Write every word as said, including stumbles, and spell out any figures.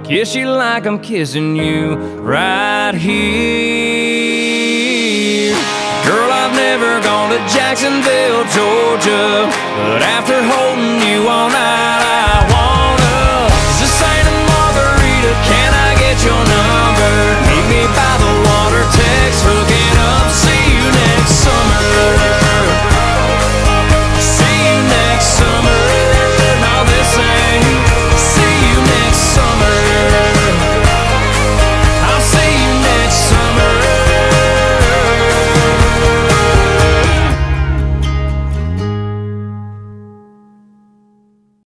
kiss you like I'm kissing you right here. Girl, I've never gone to Jacksonville, Georgia, but after